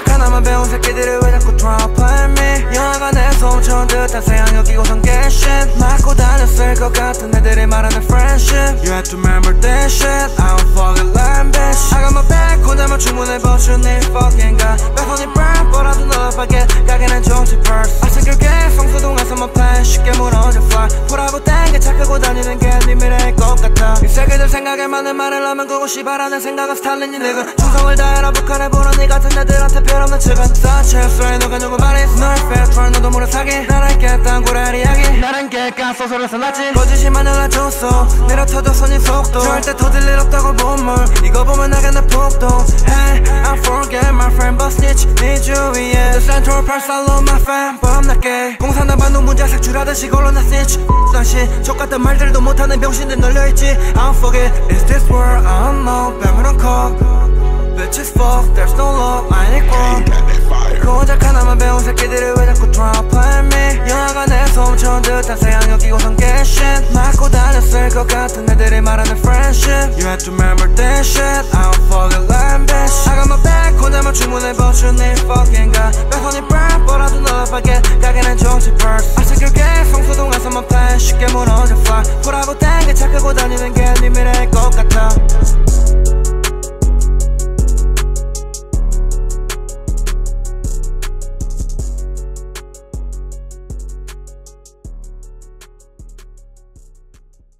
고작 하나만 배운 새끼들이 왜 자꾸 drop on me. 영화관에서 훔쳐온 듯한 서양 여기고선 개shit. 맞고 다녔을 것 같은 애들이 말하는 friendship. You have to remember that shit. I don't fucking lie bitch. I got my back 혼자만 주문해 but you need fucking God. 내 손이 burn 뻔하던 너밖에 가게는 정치 purse. 아직을게 성수동에서만 plan 쉽게 무너져 fly. 보라고 땡겨 착하고 다니는 게 네 미래일 것 같아. 이 새끼들 생각에 많은 말을 하면 그거 씨발하는 생각은 스탈린이 내가 충성을 다해라 북한에 보는 네 같은 애들한테 별없는 측은 사체수에 너가 누구 말했어. 너의 fat 너도 모르 사기. 나랑 깼던 구랄 이야기 나랑 깰까 소설에서 났지. 거짓이만 연락줬어 내려 터졌어 네 속도. 절대 터질 일 없다고 본 물 이거 보면 나겠나 폭도. Hey I forget my friend but snitch 네 주위에 The central person I love my fan 범낮게 공산당 반동 문제 색출하듯이 걸러 나 snitch. 다시 족같은 말들도 못하는 병신들 널려있지. I don't forget is this world I don't know 뱀으론 커 Bitches fuck there's no love I ain't equal. 고작 하나만 배운 새끼들이 왜 자꾸 drop on me. 영화관에서 훔쳐온 듯한 서양 여기고선 개shit. 맞고 다녔을 것 같은 애들이 말하는 friendship. You have to remember that shit. I don't fucking lie bitch. I got my back 혼자만 주문해 but you need fucking God. 내 손이 burn 뻔하던 너밖에 가게는 정치 purse. 아직을게 성수동에서만 plan 쉽게 무너져 fly. 보라고